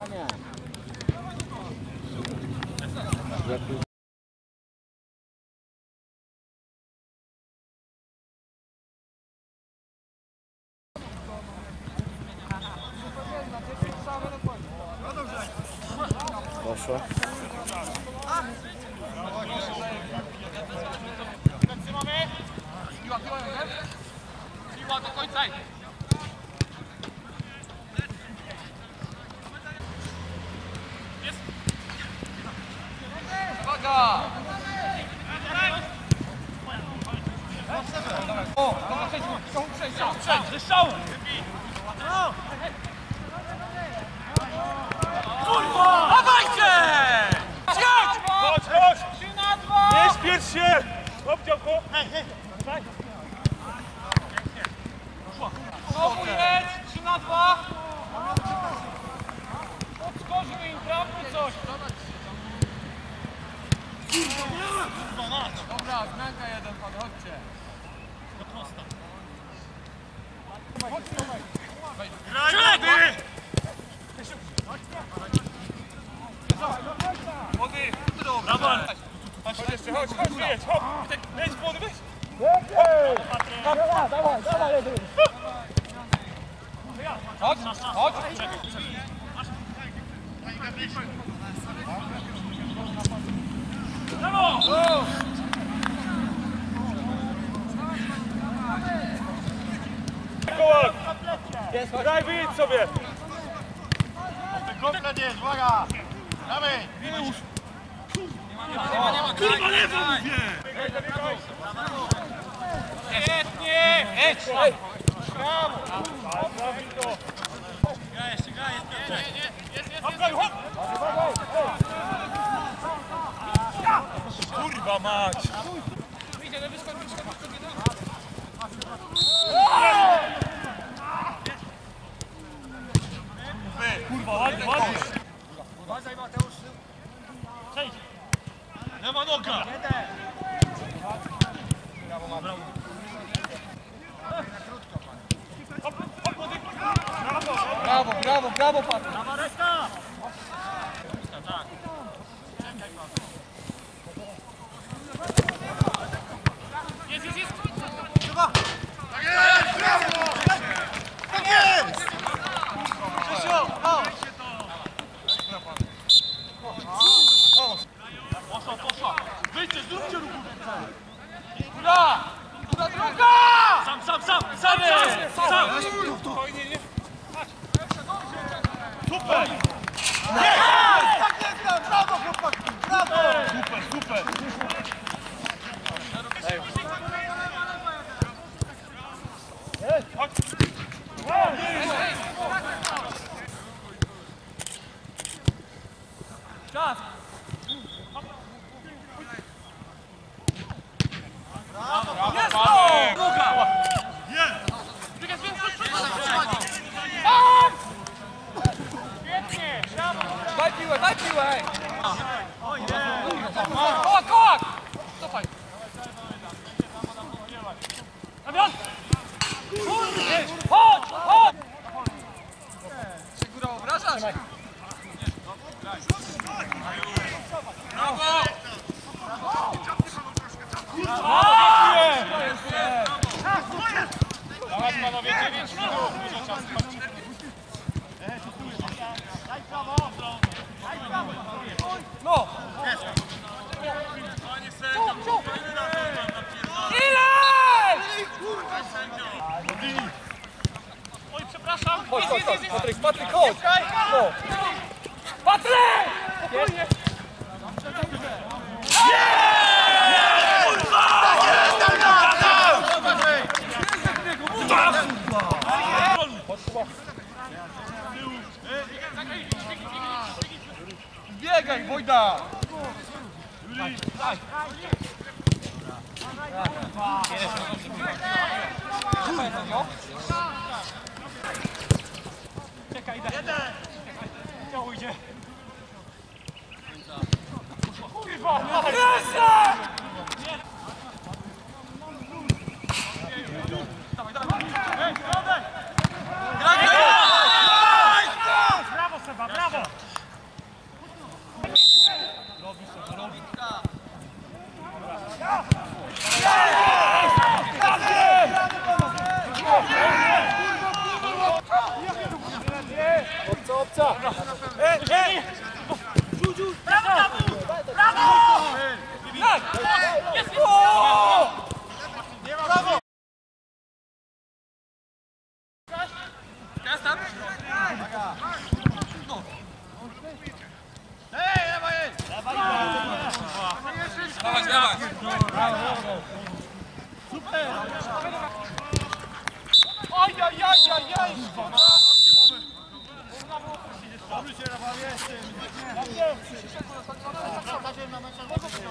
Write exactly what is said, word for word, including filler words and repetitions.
Proszę. Piła, piła, piła do końca. Uwaga! O, dobra, przejdź, przejdź, przejdź, ze strzału! Kurwa! Dawajcie! Chodź! Chodź, chodź! trzy na dwa! Nie śpiesz się! Obciął go! Hej, hej! Znowu jedź! trzy na dwa! Podskoczył im prawdy coś! Dobra, zmianka jeden, pan, chodźcie! Graj, młody! Młody! Brawo! Chodź jeszcze, chodź, chodź, wyjedź, hop! Weź, młody, weź! Dawaj, dawaj, dawaj, jedziemy. Chodź, chodź! Brawo! Kołak! Graj, wyjedź sobie! Komplet jest, uwaga! Dawaj! Nie ma, nie ma, kurwa, lewo mówię! Świetnie! Edź! Brawo! Ścigaj, ścigaj, jest Hop, hop! Kurwa mać! Idzie, no wyskocz, wyskocz, wyskocz, Kurwa, ładnie, ładnie! Uważaj, Mateusz! Przejdź! Nie ma noga! Brawo, brawo! Hop, hop, młody! Brawo! Brawo, brawo, brawo, Patryk! Brawa, reszta! Tak. Jest, jest, jest! Tak jest! Brawo! Tak jest! Krzysiu, no! Poszła, poszła! Wyjdźcie, zróbcie ruchu! Góra! Góra, droga! Sam, sam, sam! Sam! Sam! Spokojnie, nie? Super! Tak jest! Brawo, chłopaki! Brawo! Super, super! Chodź! Czas! Jest to! Druga! Jest! Biegać, biegać, Świetnie! Brawo! Daj piłę, daj piłę! Kołak, kołak! Cofaj! Damian! Chodź, chodź! Się góra obrażasz? Brawo! Dawaj panowie, dziewięć minut! Dużo czasu. No! Ile? Oj, przepraszam! Chodź, chodź, chodź, Patryk, Patryk, chodź! No. Patryk! Spokojnie! Biegaj, Wojda! Czekaj, idę. Ciało idzie. Kurwa, Kresa! Dawaj, dawaj. Ej, środek! Graj! Brawo, Seba, brawo! Dawać, dawać! Aj, aj, aj, aj, aj! Dobry się, Rafał, jestem. Na pierwszy!